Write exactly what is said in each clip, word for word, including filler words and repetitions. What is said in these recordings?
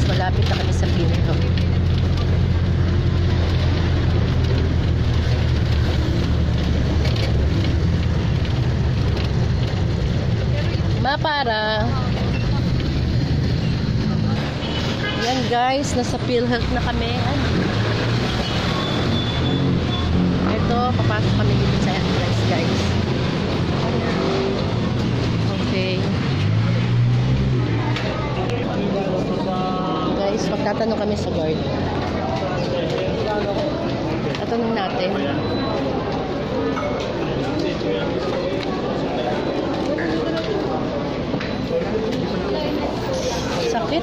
malapit na kami sa Philhealth. Mapara. Yan guys, nasa Philhealth na kami. Ano? Ito, papasok kami dito sa entrance guys. Okay. Guys, magtatanong kami sa guard. Tatanong natin. Sakit?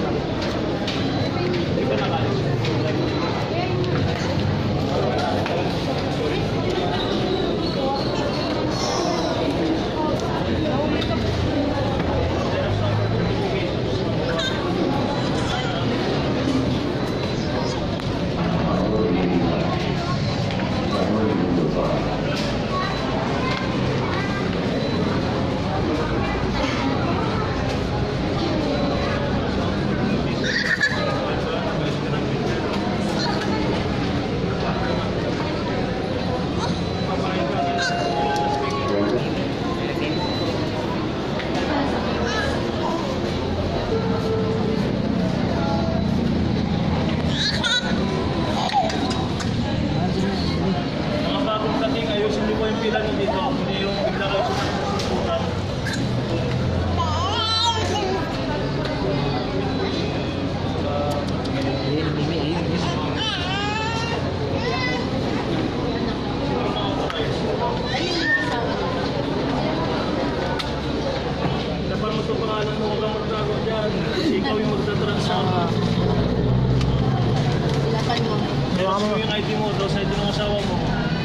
Ikaw yung magtatransfer. Ilapan mo. Kaya mo yung I D mo, daw sa I D ng asawa mo.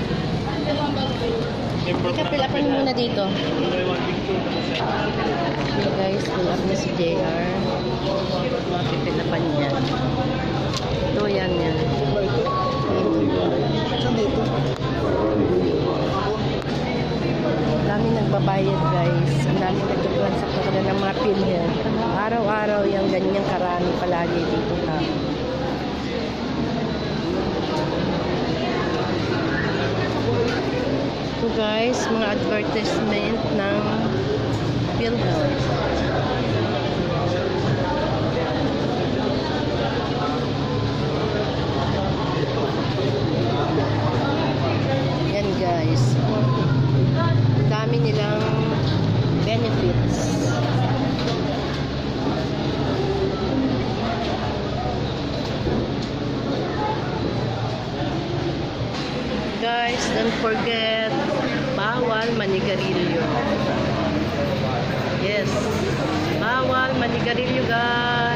Ika, pilapan mo muna dito. Okay guys, pull up na si J R. Pipilapan niya. Ito, yan yan. Ang dami nagbabayad guys. Ang dami nagtutransact na kada ng mga Philhealth. Araw-araw yung ganyang karami palagi dito ha. Ito guys, mga advertisement ng Philhealth. Yan guys. Dami nilang benefits. Guys, don't forget, bawal manigarilyo. Yes, bawal manigarilyo guys.